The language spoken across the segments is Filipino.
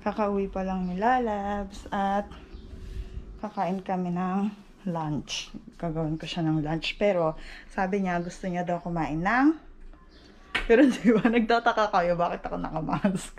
Kakauwi pa lang ni Lalabs at kakain kami ng lunch. Gagawin ko siya ng lunch. Pero sabi niya gusto niya daw kumain ng... Pero di ba nagtataka kayo bakit ako nakamask?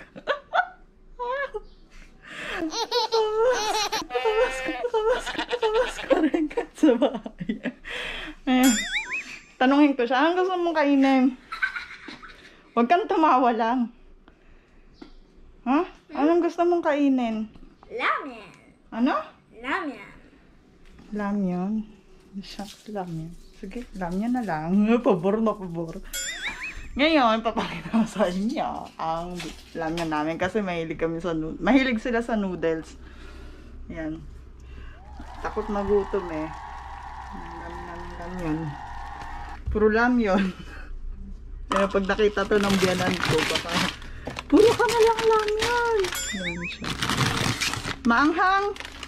Nakamask ka rin kahit sa bahay. Tanungin ko siya, anong gusto mong kainin? Huwag kang tumawa lang. Ha? Anong gusto mong kainin? Ramen. Ano? Ramen. Ramyun. Shucks, ramyun. Sige, ramyun na lang. Pabor na pabor. Ngayon, papakita ko sa inyo ang ramyun namin kasi mahilig kami sa mahilig sila sa noodles. Yan. Takot magutom eh. Ramyun. Puro ramyun. Kaya pag nakita to ng biyanan ko, baka puro ka na lang ramyun. Yan siya. Maanghang.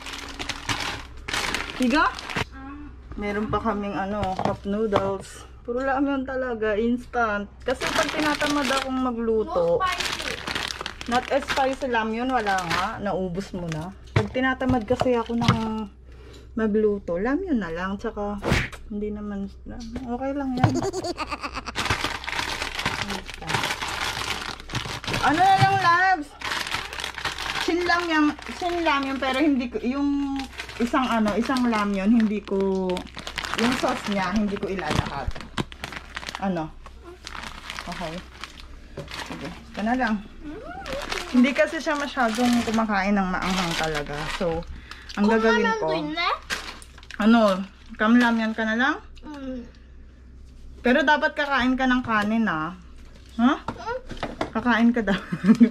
Tiga? Meron pa kaming cup noodles. Puro ramyun talaga, instant. Kasi pag tinatamad akong magluto, not as spicy ramyun, wala nga, naubos mo na. Pag tinatamad kasi ako ng magluto, ramyun na lang, tsaka hindi naman, okay lang yan. Ano na lang, Labs? Sin ramyun, pero hindi ko, yung isang ramyun, hindi ko, yung sauce niya, hindi ko ilalahat. Ano? Okay. Sige, ito na lang. Hindi kasi siya masyadong kumakain ng maanghang talaga. So, ang gagawin ko, kamlamyan ka na lang? Pero dapat kakain ka ng kanin, ah. Ha? Kakain ka daw.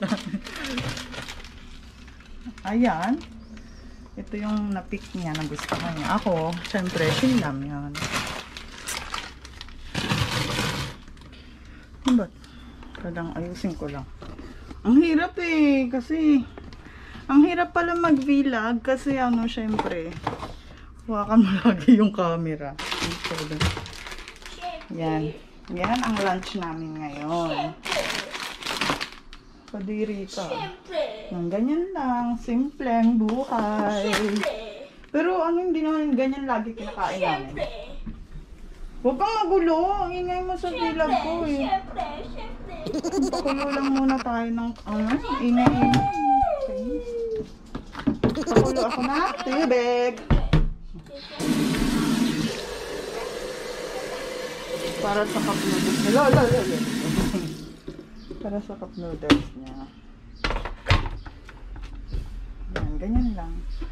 Ayan. Ito yung na-pick niya na gusto ko niya. Ako, syempre, sinlamyan. Ba't? Kadang ayusin ko lang. Ang hirap eh. Kasi, ang hirap pala mag-vlog. Kasi syempre, hawakan mo lagi yung camera. Yan. Yan ang lunch namin ngayon. Padiri ka. Ganyan lang. Simpleng buhay. Pero hindi naman ganyan lagi kinakain namin. Huwag kang magulo. Ang ingay mo sa vlog ko eh. Pakulo lang muna tayo ng ingay. Okay. Pakulo ako na tubig. Para sa cup noodles niya. Para sa cup noodles niya. Yan, ganyan lang.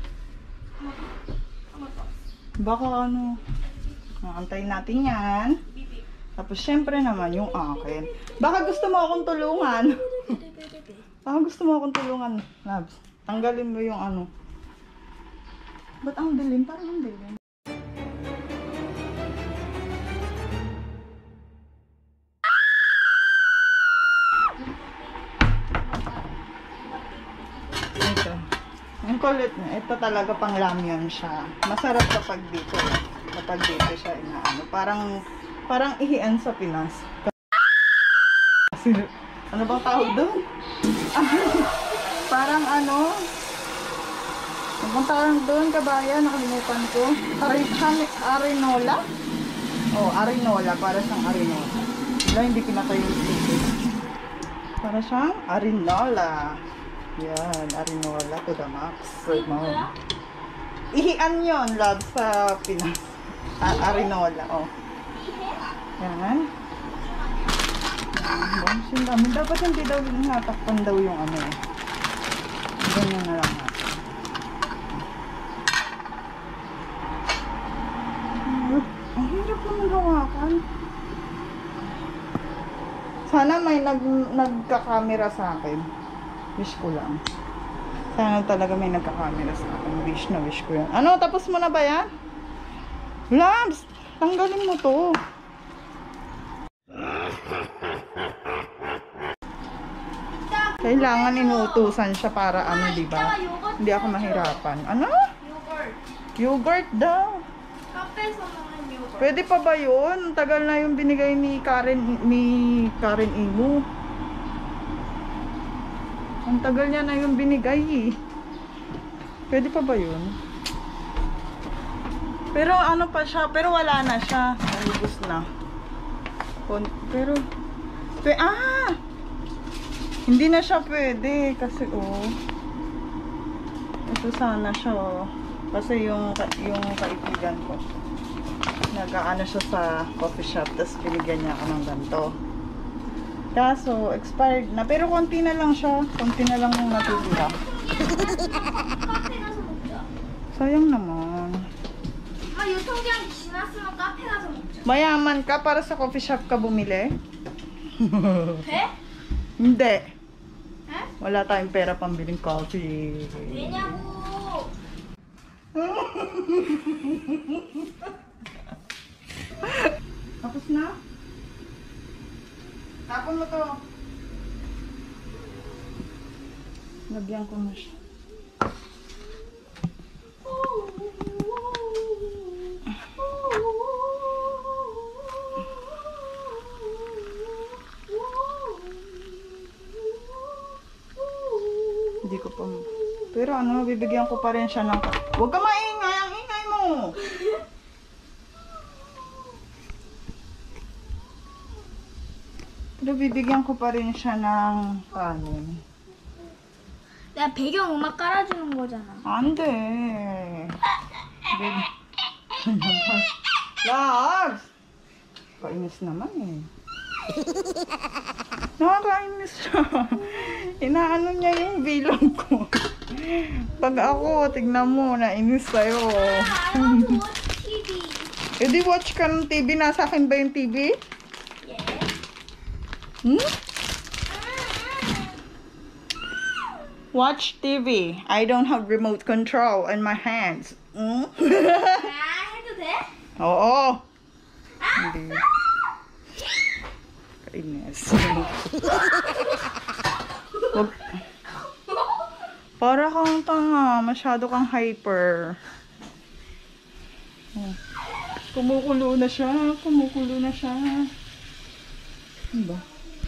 Baka antayin natin yan. Tapos syempre naman yung akin. Baka gusto mo akong tulungan. Baka gusto mo akong tulungan, Labs. Tanggalin mo yung Ba't ang dilim? Parang ang dilim. Ito. Ang kulit niya. Ito talaga pang ramyun siya. Masarap kapag dito. Kapag dito siya parang ihian sa Pinas. Ano bang tawag doon? Parang ano bang tawag doon, kabayan? Nakalimutan ko. Arinola? Arinola. Para siyang arinola. Wala, hindi pinatay yung stick. Para siyang arinola. Yan, arinola to the max. Ihian yun, love, sa Pinas. Arinola, Yan. Dapat hindi daw natakpan daw yung ganyan na lang natin. Ang hirap naman hawakan. Sana may nagka-camera sa akin. Wish ko lang. Sana talaga may nagka-camera sa akin. Wish ko yan. Tapos mo na ba yan? Labs! Tanggalin mo to. Kailangan inuutusan siya para di ba? Hindi ako mahirapan. Yogurt daw. Pwede pa ba yun? Tagal na yung binigay ni Karen Imu. Ang tagal niya na yung binigay eh. Pwede pa ba yun? Pero ano pa siya, pero wala na siya. Naubos na. Pero, hindi na siya pwede kasi ito sana siya kasi yung kaibigan ko nag-aano siya sa coffee shop tapos binigyan niya ako ng ganito. Kaso expired na pero konti na lang siya, konti na lang yung natitira. Sayang naman. 유통기한 지났으면 카페 가서 먹자. Mayaman ka para sa coffee shop ka bumili? 돼? Hindi. 에? Wala tayong pera pambiling coffee. 왜냐고. Tapos na? Tapon mo to. Lagyan ko na siya. Hindi ko pa. Pero ano, bibigyan ko pa rin siya ng... Huwag ka maingay! Ang ingay mo! Pero bibigyan ko pa rin siya ng kanin. 내가 배경 음악 깔아주는 거잖아. 안 돼. Loves! Kainis naman eh. Nakakainis siya. Inaano niya yung bilang ko. Pag ako, tignan mo, nainis sa'yo. I want to watch TV. E di watch ka ng TV. Nasa akin ba yung TV? Yeah. Hmm? Watch TV. I don't have remote control in my hands. Hmm? 해도 돼? Oo. Hindi. Kainis. Wag. Para kang tanga. Masyado kang hyper. Oh. Kumukulo na siya. Kumukulo na siya. Ano ba?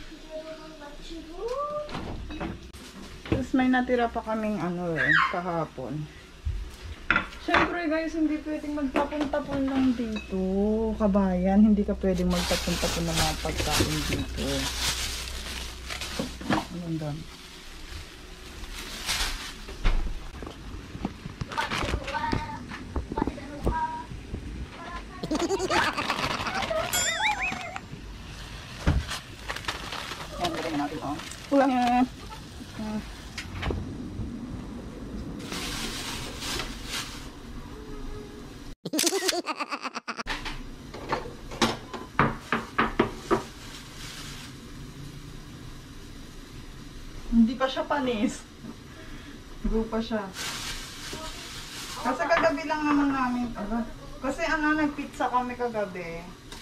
Tapos may natira pa kaming kahapon. Siyempre guys, hindi pwedeng magtapon-tapon lang dito. Kabayan, hindi ka pwedeng magtapon-tapon ng mga pagkain dito. Anong dami? Ayan, galing natin Ulang yan. Hindi pa siya panis. Go pa siya. Kasi kagabi lang naman namin. Kasi nagpizza kami kagabi.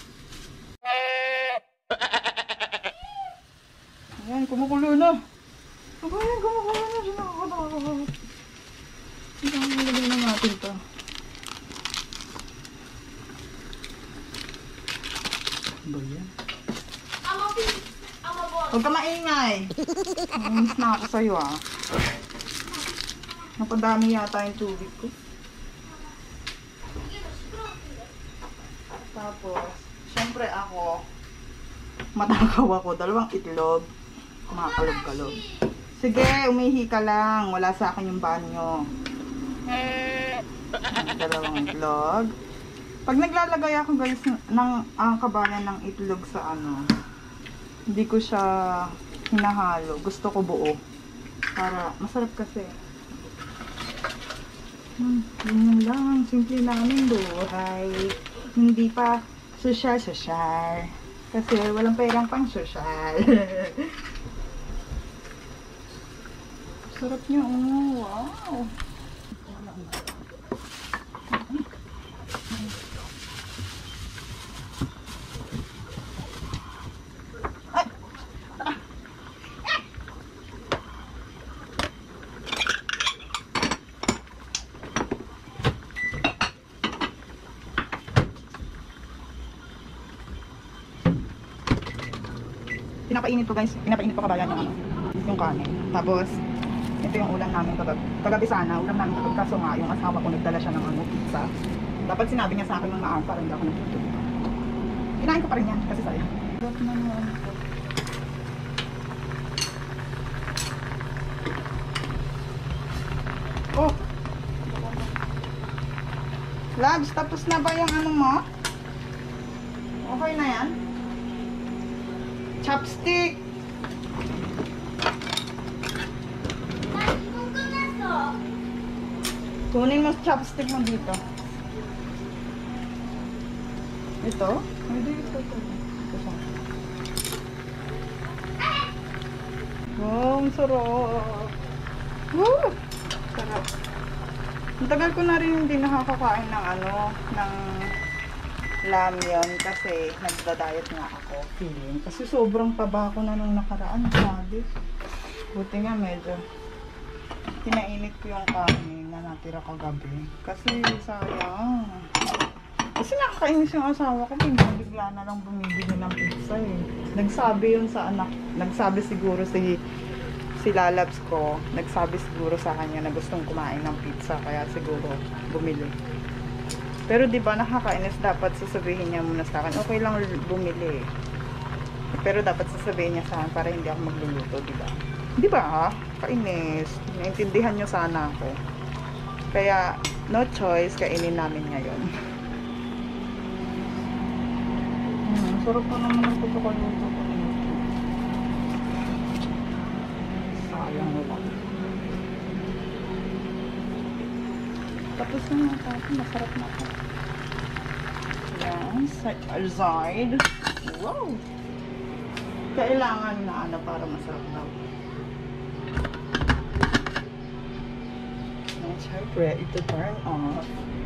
Ayan, kumukulo na. Ayan, kumukulo na. Sinakakatawa. Ilagay na natin to. Ba yan? Huwag ka maingay. Namiss na ako sa'yo Napadami yata yung tubig ko. Tapos, syempre ako, matakaw ako. 2 itlog. Kumakalog-kalog. Sige, umihi ka lang. Wala sa akin yung banyo. 2 itlog. Pag naglalagay ako guys ng kabayan ng itlog sa hindi ko siya hinahalo. Gusto ko buo. Para masarap kasi. Yun lang. Simple namin buhay. Hindi pa sosyal-sosyal. Kasi walang perang pang sosyal. Sarap niya. Wow. Pinapainit ko guys. Pinapainit ko kabayan yung yung kanin. Tapos, ito yung ulam namin kagabi sana. Ulam namin kagabi kaso nga, yung asawa ko nagdala siya ng pizza. Dapat sinabi niya sa akin ng maang para hindi ako nagtutulog. Kinain ko pa rin yan kasi sayang. Oh! Labs, tapos na ba yung ano mo? Okay na yan? Chopstick! Kunin mo chopstick mo dito. Ito? Hindi ito. Ito siya. Wow, ang sarap. Woo! Sarap. Ang tagal ko na rin hindi nakakakain ng ng ramyun kasi nagda-diet nga ako. Feeling. Kasi sobrang taba ko na nung nakaraan. Sabi. Buti nga medyo kinainit ko yung kanin na natira kagabi. Kasi sayang. Kasi nakakainis yung asawa ko. Bigla na lang bumibili ng pizza eh. Nagsabi yun sa anak. Nagsabi siguro si Lalabs ko. Nagsabi siguro sa kanya na gustong kumain ng pizza. Kaya siguro bumili. Pero di ba nakakainis, dapat sasabihin niya muna sa akin, okay lang bumili. Pero dapat sasabihin niya sa akin para hindi ako magluluto, di ba? Di ba? Kainis. Naintindihan niyo sana ako. Kaya no choice, kainin namin ngayon. Sarap pa naman ang pagkakaluto ko. Sayang wala. Tapos na nga tayo, masarap na ako. Yan, side. Wow! Kailangan na para masarap na. Yan, syempre, ito turn off.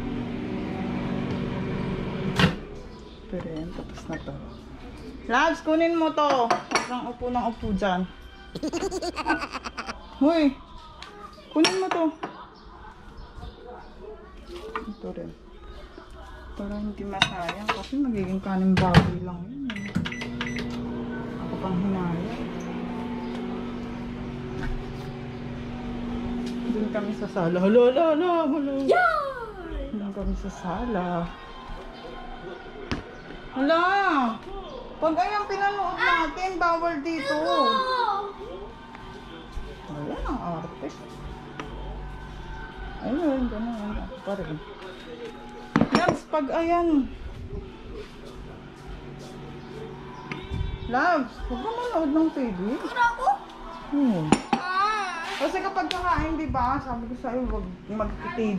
Pero yan, tapos na to. Labs, kunin mo to. Huwag kang upo ng upo dyan. Hoy! Kunin mo to. Ito rin. Para hindi masayang kasi magiging kaning baboy lang yun. Ako pang hinaya. Doon kami sa sala. Hala. Doon kami sa sala. Hala! Pag ayan pinanood natin, bawal dito. Wala ang arte. Ayun, gano'n. Ako pa rin. Labs, pag ayan. Labs, huwag ka manood ng TV. Ako? Kasi kapag kakain, di ba? Sabi ko sa'yo, huwag mag-TV.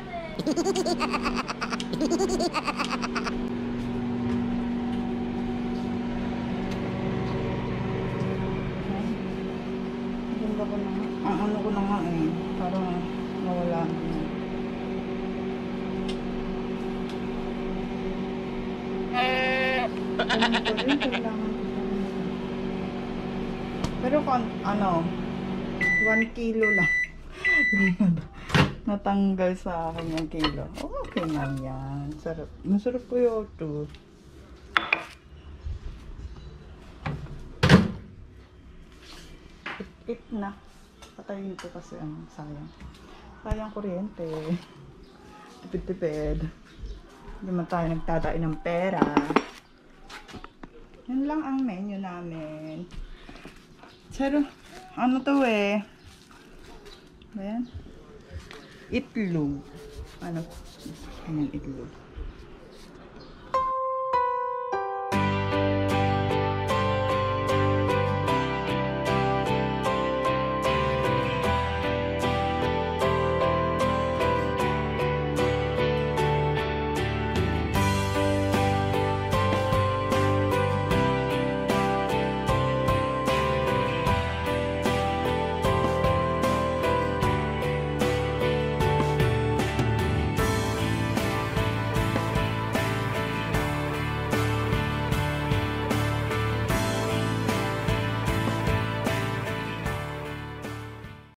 Ganda ko na nga. Ang ano ko na nga eh. Parang nawala na. Pero kung ano, 1 kilo lang. Natanggal sa akin yung kilo. Okay na yan. Sarap. Masarap po yung ito. It na. Patayin ko kasi sayang. Sayang kuryente. Tipid-tipid. Hindi man tayo nagtatain ng pera. Yan lang ang menu namin. Pero, ano to eh? Ayan. Itlog. Ano? Ayan, itlog.